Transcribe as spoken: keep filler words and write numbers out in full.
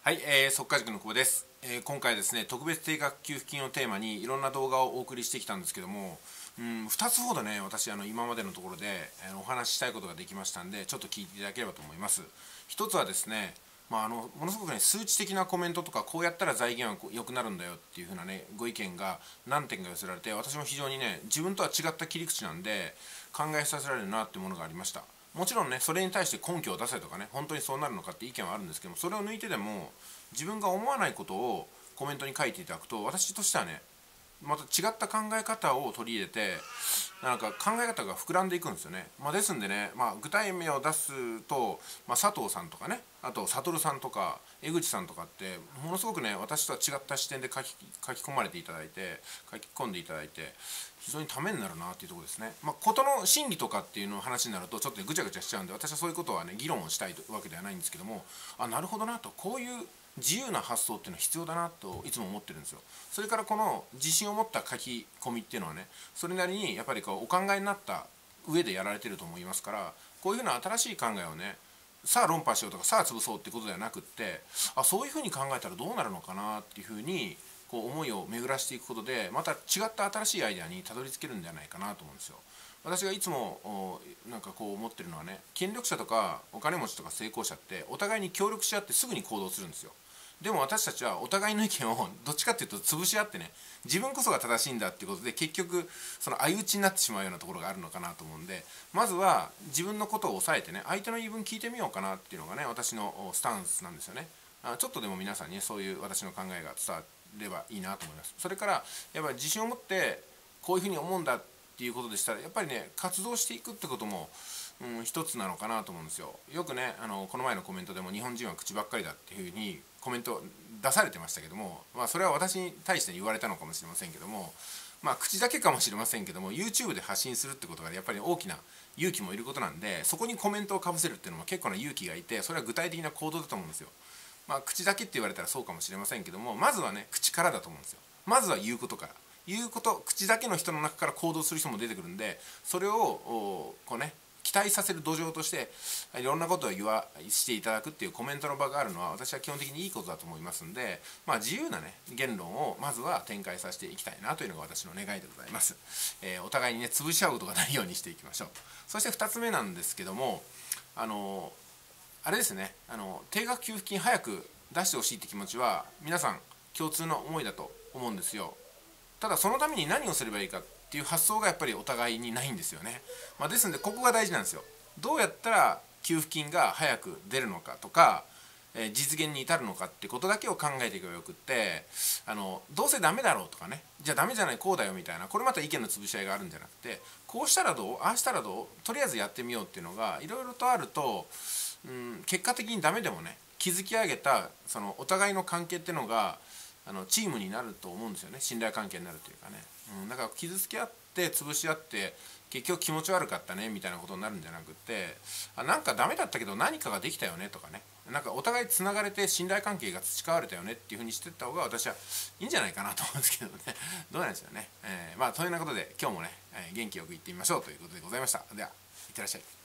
はい、えー、速稼塾の久保です、えー、今回ですね、特別定額給付金をテーマにいろんな動画をお送りしてきたんですけども、うん、ふたつほどね、私あの今までのところで、えー、お話ししたいことができましたんで、ちょっと聞いていただければと思います。ひとつはですね、まあ、あのものすごくね、数値的なコメントとか、こうやったら財源は良くなるんだよっていう風なね、ご意見が何点か寄せられて、私も非常にね、自分とは違った切り口なんで考えさせられるなっていうものがありました。もちろんね、それに対して根拠を出せとかね、本当にそうなるのかって意見はあるんですけども、それを抜いてでも自分が思わないことをコメントに書いていただくと、私としてはね、また違った考え方を取り入れて、なんか考え方が膨らんでいくんですよね。まあ、ですんでね、まあ、具体名を出すと、まあ、佐藤さんとかね、あと悟さんとか江口さんとかってものすごくね、私とは違った視点で書き書き込まれていただいて、書き込んでいただいて、非常にためになるなっていうところですね。まあ、事の真理とかっていうの話になるとちょっとぐちゃぐちゃしちゃうんで、私はそういうことはね、議論をしたいわけではないんですけども、あ、なるほどなと、こういう自由な発想っていうのは必要だなといつも思ってるんですよ。それからこの自信を持った書き込みっていうのはね、それなりにやっぱりこうお考えになった上でやられてると思いますから、こういうふうな新しい考えをね、さあ論破しようとかさあ潰そうってことではなくって、あ、そういうふうに考えたらどうなるのかなっていうふうにこう思いを巡らしていくことで、また違った新しいアイデアにたどり着けるんじゃないかなと思うんですよ。私がいつもなんかこう思ってるのはね、権力者とかお金持ちとか成功者ってお互いに協力し合ってすぐに行動するんですよ。でも私たちはお互いの意見をどっちかっていうと潰し合ってね、自分こそが正しいんだっていうことで結局その相打ちになってしまうようなところがあるのかなと思うんで、まずは自分のことを抑えてね、相手の言い分聞いてみようかなっていうのがね、私のスタンスなんですよね。あ、ちょっとでも皆さんに、ね、そういう私の考えが伝わればいいなと思います。それからやっぱり自信を持ってこういうふうに思うんだっていうことでしたら、やっぱりね、活動していくってこともうん、一つなのかなと思うんですよ。よくね、あのこの前のコメントでも日本人は口ばっかりだっていうふうにコメント出されてましたけども、まあ、それは私に対して言われたのかもしれませんけども、まあ、口だけかもしれませんけども YouTube で発信するってことがやっぱり大きな勇気もいることなんで、そこにコメントをかぶせるっていうのも結構な勇気がいて、それは具体的な行動だと思うんですよ。まあ、口だけって言われたらそうかもしれませんけども、まずはね、口からだと思うんですよ。まずは言うことから、言うこと、口だけの人の中から行動する人も出てくるんで、それをこうね、期待させる土壌としていろんなことを言わしていただくっていうコメントの場があるのは、私は基本的にいいことだと思いますんで、まあ、自由なね言論をまずは展開させていきたいなというのが私の願いでございます。えー、お互いにね潰し合うことがないようにしていきましょう。そしてふたつめなんですけども、あのあれですね、あの定額給付金早く出してほしいって気持ちは皆さん共通の思いだと思うんですよ。ただそのために何をすればいいかっていう発想がやっぱりお互いにないんですよね。まあ、ですのでここが大事なんですよ。どうやったら給付金が早く出るのかとか、えー、実現に至るのかってことだけを考えていけばよくって、あのどうせダメだろうとかね、じゃあダメじゃないこうだよみたいな、これまた意見の潰し合いがあるんじゃなくて、こうしたらどう、ああしたらどう、とりあえずやってみようっていうのがいろいろとあると、うん、結果的にダメでもね、築き上げたそのお互いの関係っていうのがあのチームになると思うんですよね。信頼関係になるというかね、うん、だから傷つけ合って潰し合って結局気持ち悪かったねみたいなことになるんじゃなくって、あ、なんかダメだったけど何かができたよねとかね、なんかお互いつながれて信頼関係が培われたよねっていう風にしていった方が私はいいんじゃないかなと思うんですけどね。どうなんですよね。えー、まあというようなことで今日もね、えー、元気よくいってみましょうということでございました。では、いってらっしゃい。